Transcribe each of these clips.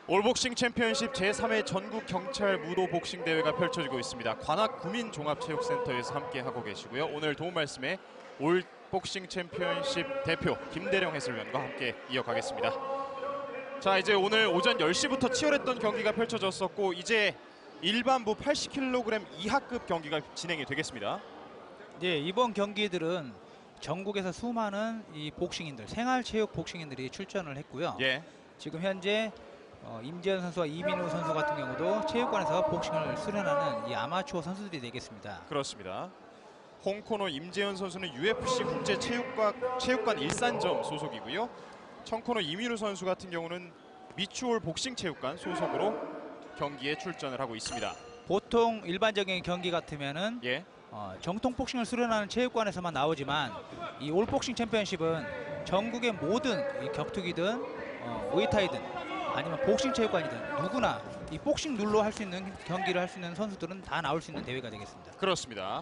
올복싱 챔피언십 제3회 전국 경찰 무도 복싱 대회가 펼쳐지고 있습니다. 관악 구민종합체육센터에서 함께하고 계시고요. 오늘 도움 말씀에 올복싱 챔피언십 대표 김대령 해설위원과 함께 이어가겠습니다. 자, 이제 오늘 오전 10시부터 치열했던 경기가 펼쳐졌었고 이제 일반부 80kg 이하급 경기가 진행이 되겠습니다. 네, 이번 경기들은 전국에서 수많은 이 복싱인들, 생활체육 복싱인들이 출전을 했고요. 예. 지금 현재 임재현 선수와 이민우 선수 같은 경우도 체육관에서 복싱을 수련하는 이 아마추어 선수들이 되겠습니다. 그렇습니다. 홍코너 임재현 선수는 UFC 국제체육관 일산점 소속이고요. 청코너 이민우 선수 같은 경우는 미추홀 복싱체육관 소속으로 경기에 출전을 하고 있습니다. 보통 일반적인 경기 같으면은 예. 정통 복싱을 수련하는 체육관에서만 나오지만 이 올복싱 챔피언십은 전국의 모든 이 격투기든 무에타이든 아니면 복싱 체육관이든 누구나 이 복싱 룰로 할 수 있는 경기를 할 수 있는 선수들은 다 나올 수 있는 대회가 되겠습니다. 그렇습니다.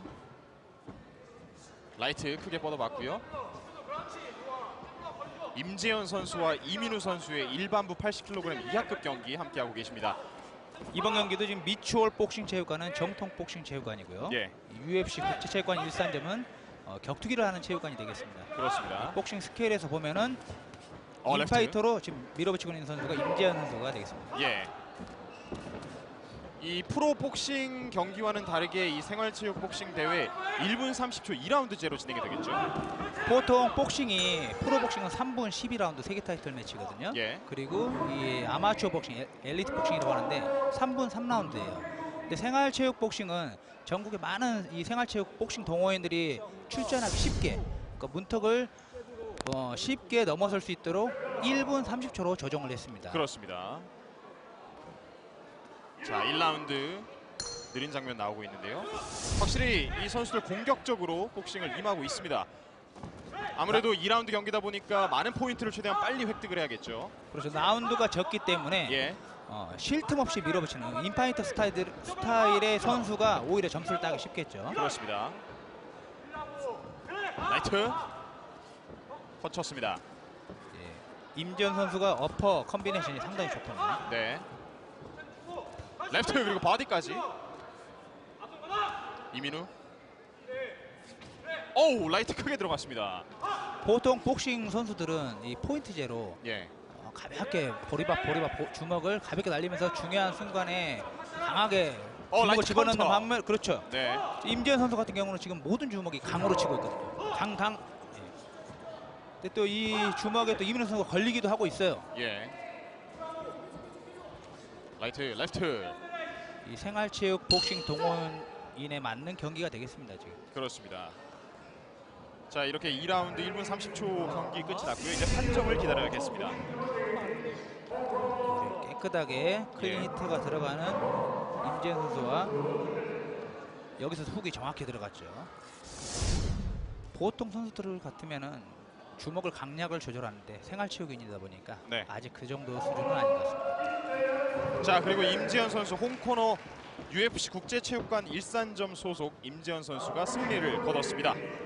라이트 크게 뻗어봤고요. 임재현 선수와 이민우 선수의 일반부 80kg 이하급 경기 함께하고 계십니다. 이번 경기도 지금 미추홀 복싱 체육관은 정통 복싱 체육관이고요. 예. UFC 국제체육관 일산점은 격투기를 하는 체육관이 되겠습니다. 그렇습니다. 복싱 스케일에서 보면은 랩트. 인파이터로 지금 밀어붙이고 있는 선수가 임재현 선수가 되겠습니다. 예. 이 프로 복싱 경기와는 다르게 이 생활체육 복싱 대회 1분 30초 2라운드제로 진행이 되겠죠. 보통 복싱이 프로 복싱은 3분 12라운드 3개 타이틀 매치거든요. 예. 그리고 이 아마추어 복싱, 엘리트 복싱이라고 하는데 3분 3라운드예요. 근데 생활체육 복싱은 전국의 많은 이 생활체육 복싱 동호인들이 출전하기 쉽게, 그러니까 문턱을 쉽게 넘어설 수 있도록 1분 30초로 조정을 했습니다. 그렇습니다. 자, 1라운드 느린 장면 나오고 있는데요. 확실히 이 선수들 공격적으로 복싱을 임하고 있습니다. 아무래도 2라운드 경기다 보니까 많은 포인트를 최대한 빨리 획득을 해야겠죠. 그렇죠. 라운드가 적기 때문에 예. 쉴 틈 없이 밀어붙이는 인파이터 스타일의 선수가 오히려 점수를 따기 쉽겠죠. 그렇습니다. 라이트 거쳤습니다. 예. 임지현 선수가 어퍼 컨비네이션이 상당히 좋거든요. 네. 레프트 그리고 바디까지. 이민우. 오우, 라이트 크게 들어갔습니다. 보통 복싱 선수들은 이 포인트제로 예. 가볍게 보리밥 주먹을 가볍게 날리면서 중요한 순간에 강하게 주먹을 라이트 집어넣는 카운터. 반면, 그렇죠. 네. 임지현 선수 같은 경우는 지금 모든 주먹이 강으로 치고 있거든요. 강. 예. 근데 또 이 주먹에 또 이민우 선수가 걸리기도 하고 있어요. 예. 라이트 레프트. 이 생활체육 복싱 동호인에 맞는 경기가 되겠습니다, 지금. 그렇습니다. 자, 이렇게 2라운드 1분 30초 경기 끝이 났고요. 이제 판정을 기다려야겠습니다. 깨끗하게 클린 히트가 들어가는 임재현 선수와 여기서 훅이 정확히 들어갔죠. 보통 선수들 같으면은 주먹을 강약을 조절하는데 생활체육인이다 보니까 네. 아직 그 정도 수준은 아닌 것 같습니다. 자, 그리고 임지현 선수 홍코너 UFC 국제체육관 일산점 소속 임지현 선수가 승리를 거뒀습니다.